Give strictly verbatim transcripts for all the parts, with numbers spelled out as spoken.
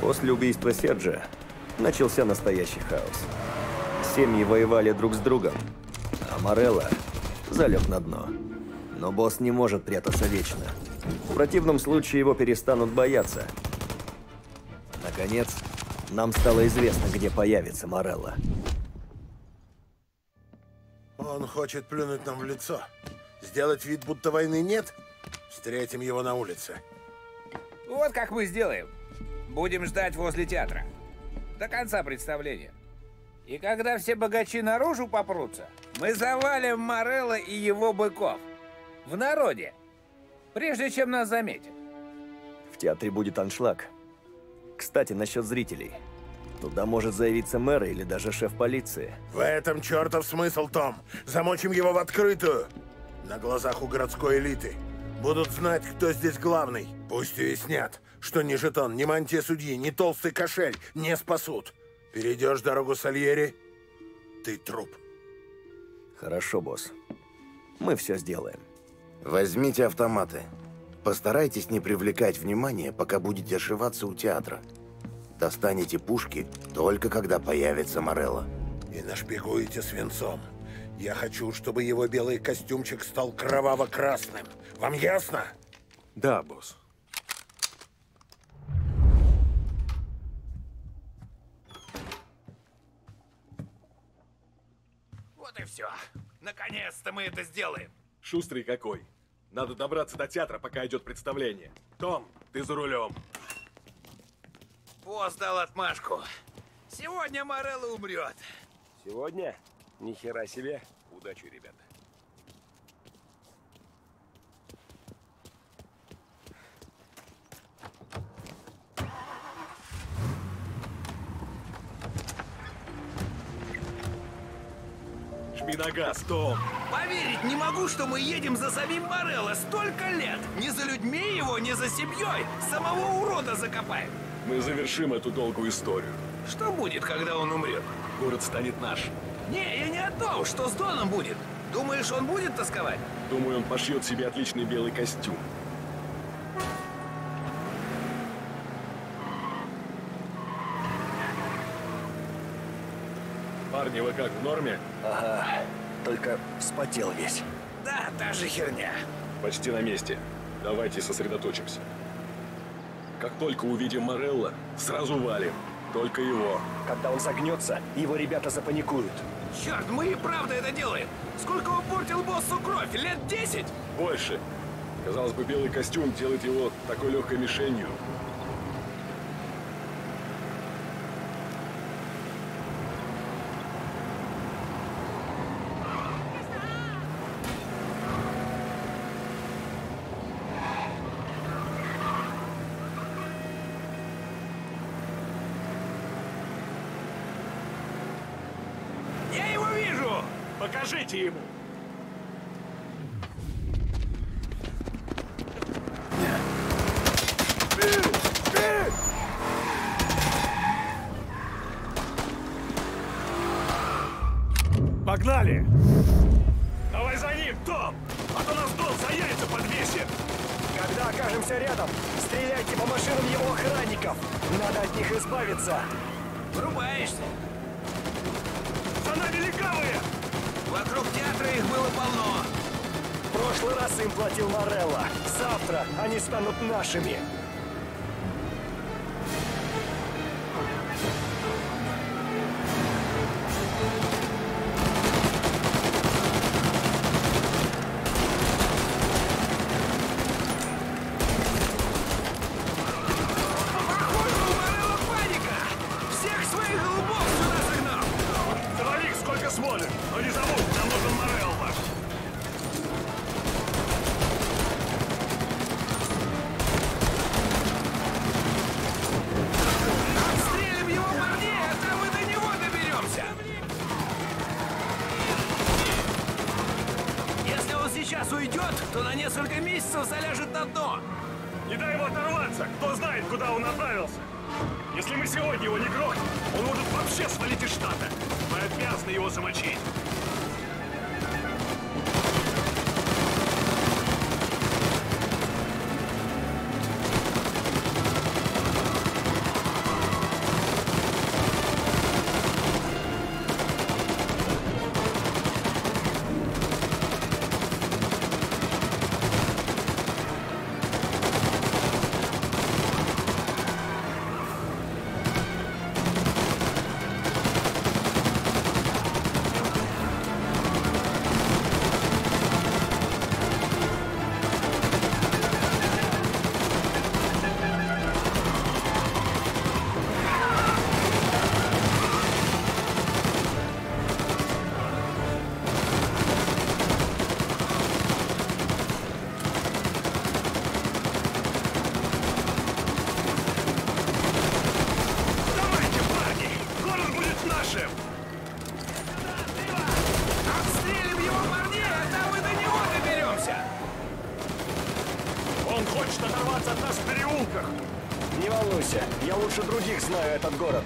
После убийства Серджа начался настоящий хаос. Семьи воевали друг с другом, а Морелло залег на дно. Но босс не может прятаться вечно. В противном случае его перестанут бояться. Наконец, нам стало известно, где появится Морелло. Он хочет плюнуть нам в лицо. Сделать вид, будто войны нет? Встретим его на улице. Вот как мы сделаем. Будем ждать возле театра. До конца представления. И когда все богачи наружу попрутся, мы завалим Морелло и его быков. В народе. Прежде чем нас заметят. В театре будет аншлаг. Кстати, насчет зрителей. Туда может заявиться мэр или даже шеф полиции. В этом чертов смысл, Том. Замочим его в открытую. На глазах у городской элиты. Будут знать, кто здесь главный. Пусть уяснят, что ни жетон, ни мантия судьи, ни толстый кошель не спасут. Перейдешь дорогу Сальери, ты труп. Хорошо, босс. Мы все сделаем. Возьмите автоматы. Постарайтесь не привлекать внимания, пока будете ошиваться у театра. Достанете пушки только когда появится Морелло. И нашпигуете свинцом. Я хочу, чтобы его белый костюмчик стал кроваво-красным. Вам ясно? Да, босс. Вот и все. Наконец-то мы это сделаем. Шустрый какой. Надо добраться до театра, пока идет представление. Том, ты за рулем. Босс дал отмашку. Сегодня Морелло умрет. Сегодня? Ни хера себе. Удачи, ребята. Жми на газ, Том. Поверить не могу, что мы едем за самим Морелло столько лет. Не за людьми его, не за семьей. Самого урода закопаем. Мы завершим эту долгую историю. Что будет, когда он умрет? Город станет наш. Не, я не о том, что с Доном будет. Думаешь, он будет тосковать? Думаю, он пошьет себе отличный белый костюм. Парни, вы как, в норме? Ага, только вспотел весь. Да, та же херня. Почти на месте. Давайте сосредоточимся. Как только увидим Морелло, сразу валим. Только его. Когда он загнется, его ребята запаникуют. Черт, мы и правда это делаем. Сколько он портил боссу кровь? Лет десять? Больше. Казалось бы, белый костюм делает его такой легкой мишенью. Покажите ему! Погнали! Давай за ним, Том! А то нас Дон за яйца подвесит! Когда окажемся рядом, стреляйте по машинам его охранников! Надо от них избавиться! Врубаешься! За нами легавые! Вокруг театра их было полно. В прошлый раз им платил Морелло. Завтра они станут нашими. Похоже, у Морелло паника! Всех своих голубов сюда загнал! Завали их сколько сможет, но не забудь, нам нужен Морелло. Отстрелим его парней, а там и до него доберемся! Если он сейчас уйдет, то на несколько месяцев заляжет на дно. Не дай ему оторваться, кто знает, куда он отправился. Если мы сегодня его не грохнем, он может вообще свалить из штата. Мы обязаны его замочить. лучше других знаю этот город.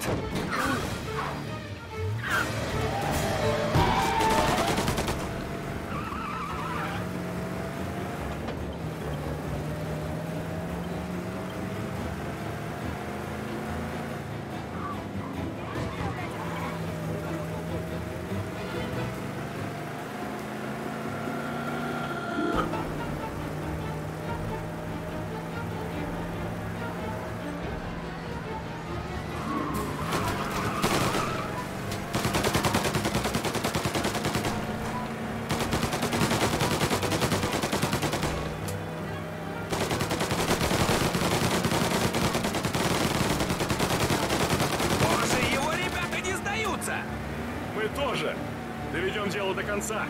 Боже, его ребята не сдаются! Мы тоже. Доведем дело до конца.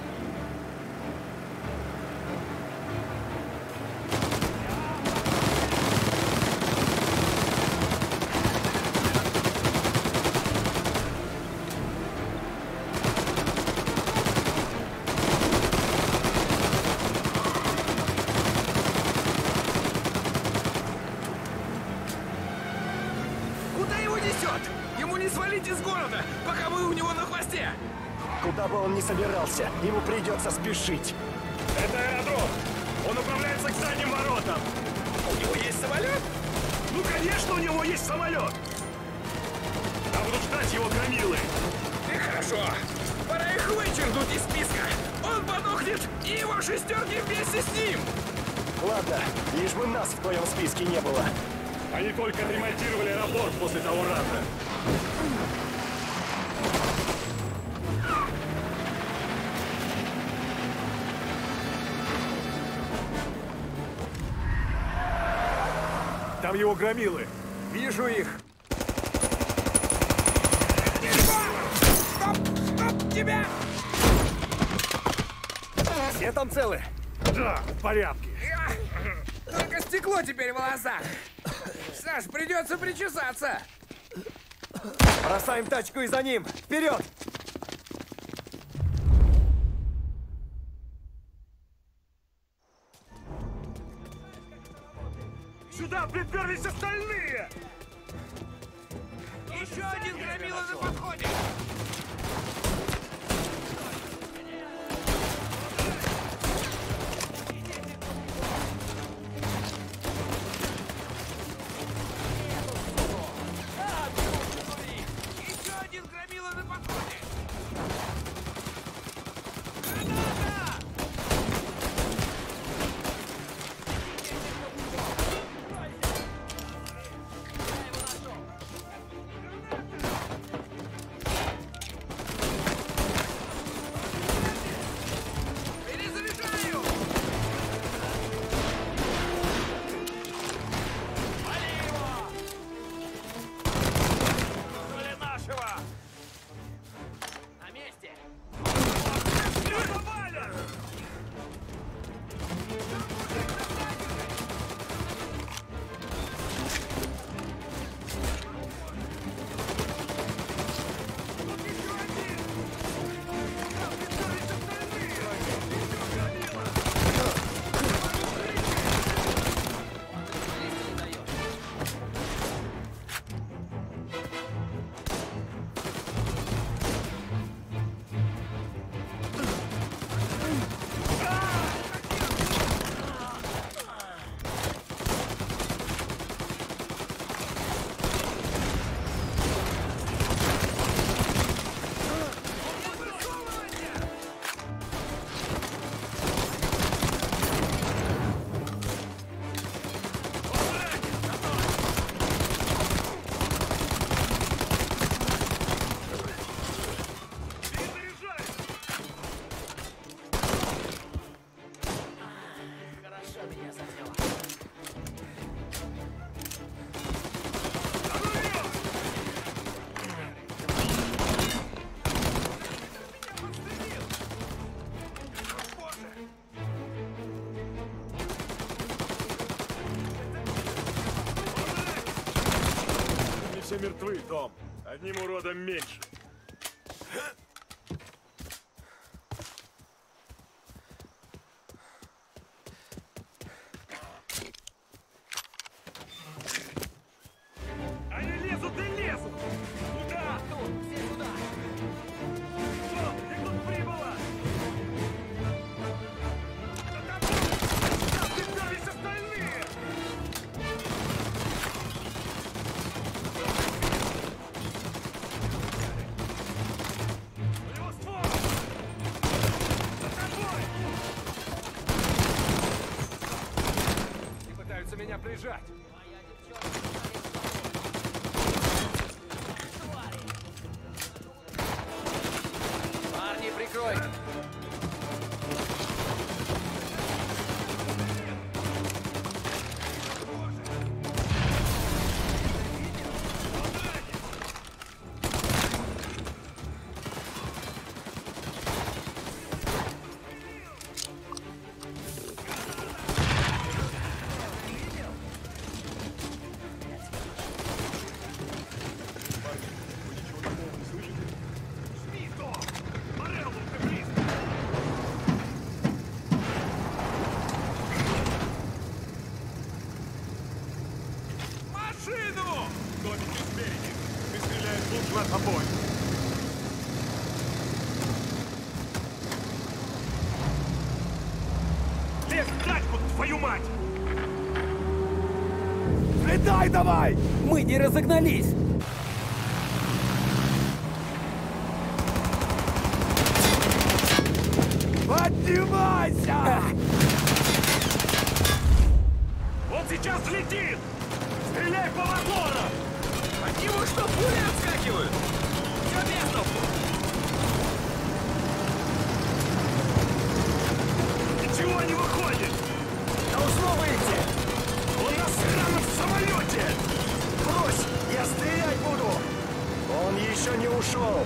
Куда его несет? Ему не свалить из города, пока мы у него на хвосте! Куда бы он ни собирался, ему придется спешить. Это аэродром. Он направляется к задним воротам. У него есть самолет? Ну, конечно, у него есть самолет. Там будут ждать его громилы. И хорошо. Пора их вычеркнуть из списка. Он подохнет, и его шестерки вместе с ним. Ладно, лишь бы нас в твоем списке не было. Они только отремонтировали аэропорт после того раза. Там его громилы. Вижу их. Стоп! Стоп! Тебя! Все там целы? Да, в порядке. Только стекло теперь в волосах. Саш, придется причесаться. Бросаем тачку и за ним! Вперед! Сюда приперлись остальные! Еще один громила на подходе. Еще один громила на подходе. Перезаряжаю! Вали его! Доля нашего! На месте! Все мертвы, Том. Одним уродом меньше. бежать! Парни, прикройте! Обоих. Лес, тачку, твою мать! Летай давай! Мы не разогнались! Поднимайся! Он сейчас взлетит! Стреляй по моторам! От него что, пули отскакивают? Все без толку! Ничего не выходит! Должно выйти! Он на сраном самолете! Брось! Я стрелять буду! Он еще не ушел!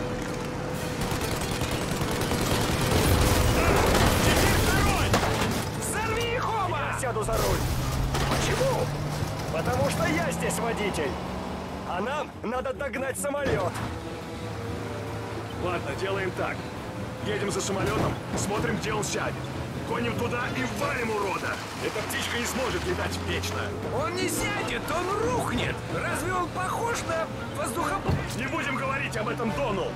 Теперь второй! Взорви их оба! Я сяду за руль! Почему? Потому что я здесь водитель! А нам надо догнать самолет! Ладно, делаем так. Едем за самолетом, смотрим, где он сядет. Гоним туда и валим урода! Эта птичка не сможет летать вечно! Он не сядет, он рухнет! Разве он похож на воздухоплавание? Не будем говорить об этом Дону!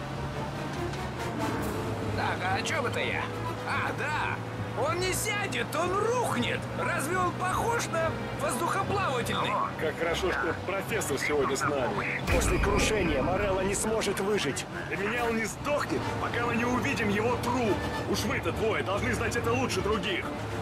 Так, а о чем это я? А, да! Он не сядет, он рухнет! Разве он похож на воздухоплавательный? Как хорошо, что профессор сегодня с нами. После крушения Морелло не сможет выжить. Для меня он не сдохнет, пока мы не увидим его труп. Уж вы-то двое должны знать это лучше других.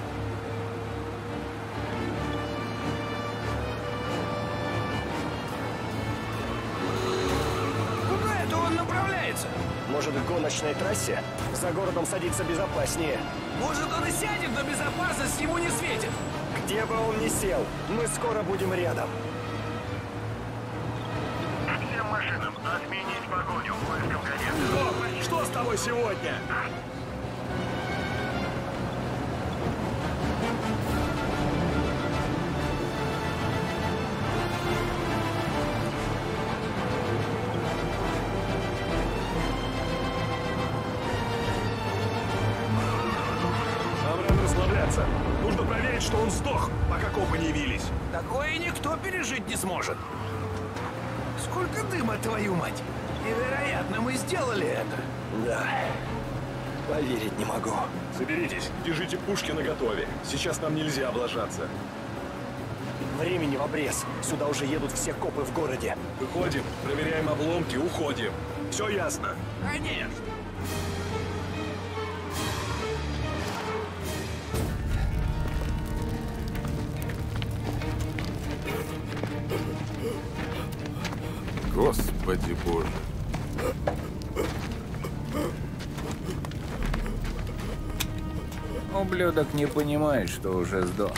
Куда это он направляется? Может, к гоночной трассе? За городом садиться безопаснее. Может, он и сядет, но безопасность ему не светит. Где бы он ни сел, мы скоро будем рядом. Всем машинам отменить погоню в поиском конец. Что с тобой сегодня? Нам рано расслабляться. Нужно проверить, что он сдох, пока копы не явились. Такое никто пережить не сможет. Сколько дыма, твою мать! Невероятно, мы сделали это! Да. Поверить не могу. Соберитесь, держите пушки наготове. Сейчас нам нельзя облажаться. Времени в обрез. Сюда уже едут все копы в городе. Выходим, проверяем обломки, уходим. Все ясно? Конечно! Господи Боже. Ублюдок не понимает, что уже сдох.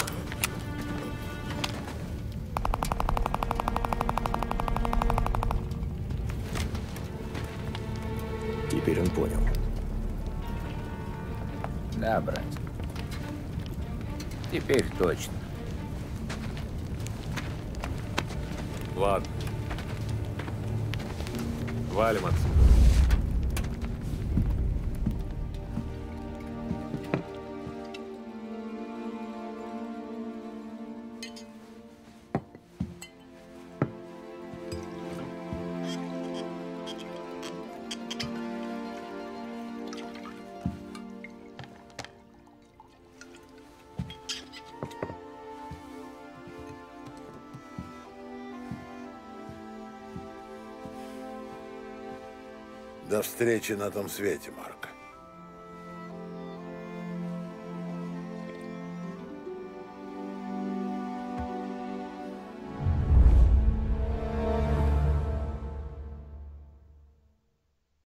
Теперь он понял. Да, брат. Теперь точно. Ладно. Валим отсюда. До встречи на том свете, Марк.